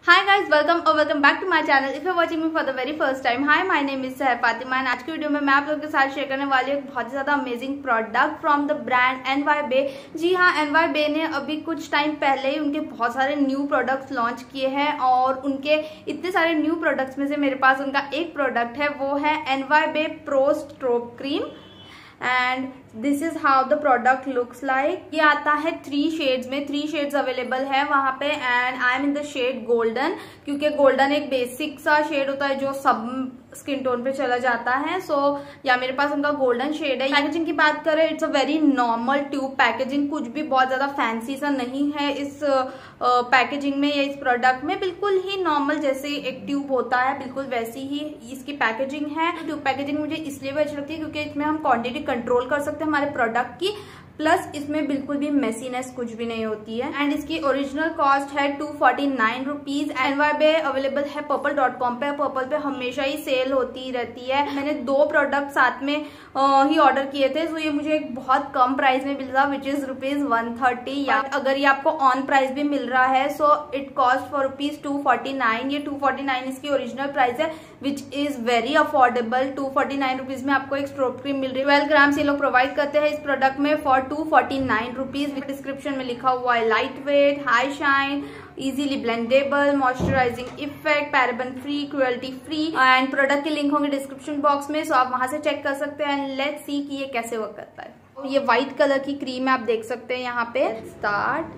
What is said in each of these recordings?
Hi guys, welcome back to my channel. If you're watching me for the very first time, hi, my name is Fatima and आज की video में मैं आप लोगों के साथ शेयर करने वाली हूँ एक बहुत ही ज्यादा amazing product from the brand NYBay। जी हाँ, NYBay ने अभी कुछ टाइम पहले ही उनके बहुत सारे न्यू प्रोडक्ट्स लॉन्च किए हैं और उनके इतने सारे न्यू प्रोडक्ट्स में से मेरे पास उनका एक प्रोडक्ट है, वो है NYBay Pro strobe cream and this is how the product looks like. ये आता है 3 शेड्स में, 3 शेड्स अवेलेबल है वहां पे and I am in the shade golden, क्योंकि गोल्डन एक बेसिक सा शेड होता है जो सब स्किन टोन पे चला जाता है। सो या मेरे पास उनका गोल्डन शेड है। पैकेजिंग की बात करें, it's a very normal tube packaging, कुछ भी बहुत ज्यादा फैंसी सा नहीं है इस पैकेजिंग में या इस प्रोडक्ट में। बिल्कुल ही नॉर्मल जैसे एक ट्यूब होता है बिल्कुल वैसी ही इसकी पैकेजिंग है। ट्यूब पैकेजिंग मुझे इसलिए भी अच्छी लगती है क्योंकि इसमें हम क्वांटिटी कंट्रोल कर सकते हैं हमारे प्रोडक्ट की, प्लस इसमें बिल्कुल भी मेसीनेस कुछ भी नहीं होती है। एंड इसकी ओरिजिनल कॉस्ट है 249 रुपीज। NYBay अवेलेबल है purple.com पे। पर्पल पे हमेशा ही सेल होती रहती है। मैंने 2 प्रोडक्ट साथ में ही ऑर्डर किए थे, तो ये मुझे एक बहुत कम प्राइस में मिल रहा, विच इज ₹130। या अगर ये आपको ऑन प्राइस भी मिल रहा है सो इट कॉस्ट फॉर ₹249। ये 249 इसकी ओरिजिनल प्राइस है, which is very affordable. 249 rupees में आपको एक स्ट्रोब क्रीम मिल रही है। 12 ग्राम ये लोग प्रोवाइड करते हैं इस प्रोडक्ट में फॉर 249 रुपीज। डिस्क्रिप्शन में लिखा हुआ है light weight, high shine, easily blendable, moisturising effect, paraben free, cruelty free and product के लिंक होंगे डिस्क्रिप्शन बॉक्स में, सो आप वहां से चेक कर सकते हैं। एंड लेट्स सी कि ये कैसे वर्क करता है। ये व्हाइट कलर की क्रीम है, आप देख सकते हैं यहाँ पे। Start,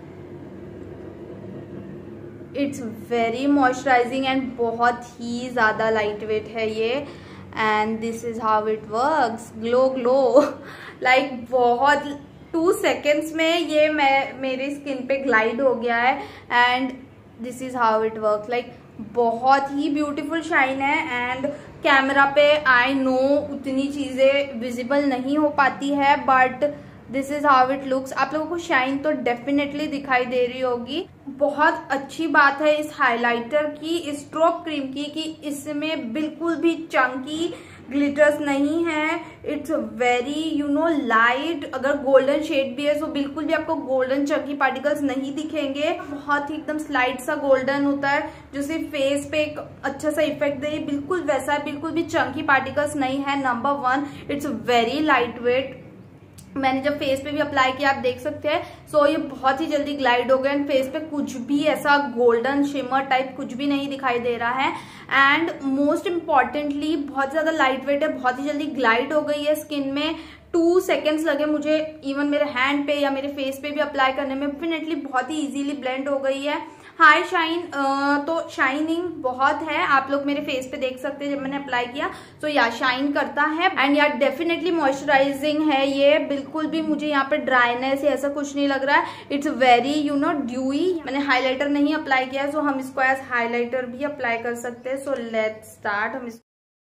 it's very moisturising and बहुत ही ज्यादा लाइट वेट है ये। And this is how it works. Glow like बहुत 2 सेकेंड्स में ये मेरी स्किन पे ग्लाइड हो गया है। And this is how it works, like बहुत ही ब्यूटीफुल शाइन है। एंड कैमरा पे आई नो उतनी चीजें विजिबल नहीं हो पाती है, but this is how it looks. आप लोगों को शाइन तो डेफिनेटली दिखाई दे रही होगी। बहुत अच्छी बात है इस हाइलाइटर की, इस स्ट्रोब क्रीम की, कि इसमें बिल्कुल भी चंकी ग्लिटर्स नहीं है। It's very light. अगर गोल्डन शेड भी है तो बिल्कुल भी आपको गोल्डन चंकी पार्टिकल्स नहीं दिखेंगे। बहुत ही एकदम स्लाइट सा गोल्डन होता है जो सिर्फ फेस पे एक अच्छा सा इफेक्ट दे, बिल्कुल वैसा है, बिल्कुल भी चंकी पार्टिकल्स नहीं है। Number 1, it's very light weight. मैंने जब फेस पे भी अप्लाई किया आप देख सकते हैं, सो ये बहुत ही जल्दी ग्लाइड हो गया एंड फेस पे कुछ भी ऐसा गोल्डन शिमर टाइप कुछ भी नहीं दिखाई दे रहा है। एंड मोस्ट इम्पॉर्टेंटली बहुत ज्यादा लाइट वेट है, बहुत ही जल्दी ग्लाइड हो गई है स्किन में। 2 सेकेंड्स लगे मुझे इवन मेरे हैंड पे या मेरे फेस पे भी अप्लाई करने में। डेफिनेटली बहुत ही इजीली ब्लेंड हो गई है। हाई शाइन, तो शाइनिंग बहुत है, आप लोग मेरे फेस पे देख सकते हैं जब मैंने अप्लाई किया, तो या शाइन करता है। एंड यार डेफिनेटली मॉइस्चराइजिंग है ये, बिल्कुल भी मुझे यहाँ पे ड्राइनेस या ऐसा कुछ नहीं लग रहा है। It's very dewy. मैंने हाइलाइटर नहीं अप्लाई किया, सो हम इसको एज हाइलाइटर भी अप्लाई कर सकते हैं। So let's start. हम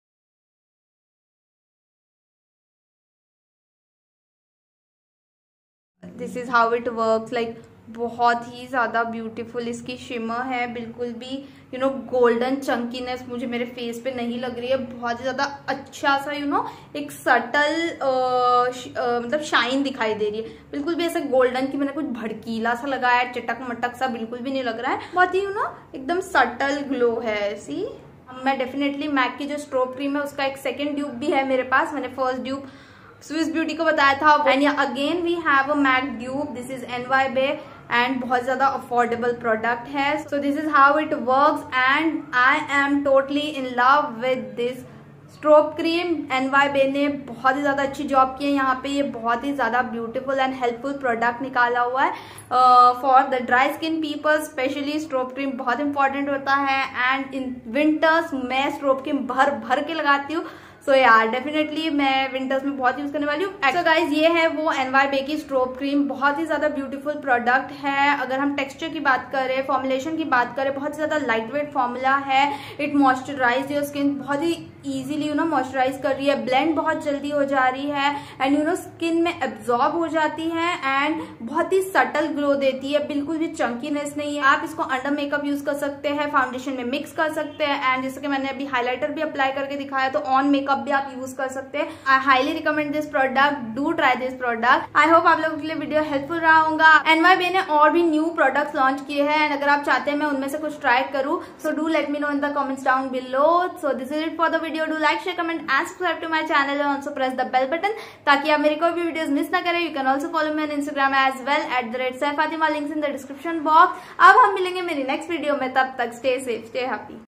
this is how it works, like बहुत ही ज्यादा ब्यूटीफुल इसकी शिमर है। बिल्कुल भी गोल्डन चंकीनेस मुझे मेरे फेस पे नहीं लग रही है। बहुत ही ज्यादा अच्छा सा एक सटल मतलब शाइन दिखाई दे रही है। बिल्कुल भी ऐसा गोल्डन की मैंने कुछ भड़कीला सा लगाया है, चटक मटक सा बिल्कुल भी नहीं लग रहा है। बहुत ही एकदम सटल ग्लो है। सी, मैं डेफिनेटली मैक की जो स्ट्रोब क्रीम है उसका एक सेकेंड ट्यूब भी है मेरे पास। मैंने फर्स्ट ट्यूब स्विस ब्यूटी को बताया था। And again we have a mac tube. This is NYBay and बहुत ज्यादा अफोर्डेबल प्रोडक्ट है। So this is how it works and I am totally in love with this strobe cream. NYBay ने बहुत ही ज्यादा अच्छी जॉब की है यहाँ पे। ये बहुत ही ज्यादा ब्यूटीफुल एंड हेल्पफुल प्रोडक्ट निकाला हुआ है for the dry skin people. Specially strobe cream बहुत इंपॉर्टेंट होता है एंड इन विंटर्स मैं स्ट्रोब क्रीम भर के लगाती हूँ। सो यार डेफिनेटली मैं विंटर्स में बहुत यूज करने वाली हूँ। सो गाइज ये है वो NYBay की स्ट्रोब क्रीम। बहुत ही ज्यादा ब्यूटीफुल प्रोडक्ट है। अगर हम टेक्सचर की बात करें, फॉर्मुलेशन की बात करें, बहुत ज्यादा लाइट वेट फॉर्मूला है। इट मॉइस्चराइज योर स्किन, बहुत ही इजीली मॉइस्चराइज कर रही है। ब्लेंड बहुत जल्दी हो जा रही है एंड स्किन में एब्जॉर्ब हो जाती है एंड बहुत ही सटल ग्लो देती है। बिल्कुल भी चंकीनेस नहीं है। आप इसको अंडर मेकअप यूज कर सकते हैं, फाउंडेशन में मिक्स कर सकते हैं एंड जैसे कि मैंने अभी हाइलाइटर भी अप्लाई करके दिखाया, तो ऑन मेकअप कब भी आप यूज कर सकते हैं। I highly recommend this product, do try this product. I hope आप लोगों के लिए वीडियो हेल्पफुल रहा होगा। NYBE ने और भी न्यू प्रोडक्ट्स लॉन्च किए हैं एंड अगर आप चाहते हैं मैं उनमें से कुछ ट्राई करूँ, so do let me know in the comments down below. So this is it for the video. Do like, share, comment and subscribe to my channel and also press the bell button ताकि आप मेरी कोई भी videos miss ना करें। You can also follow me on Instagram as well @SehFatima, links in the description box. अब हम मिलेंगे मेरी नेक्स्ट वीडियो में, तब तक स्टे सेफ, स्टे हैप्पी।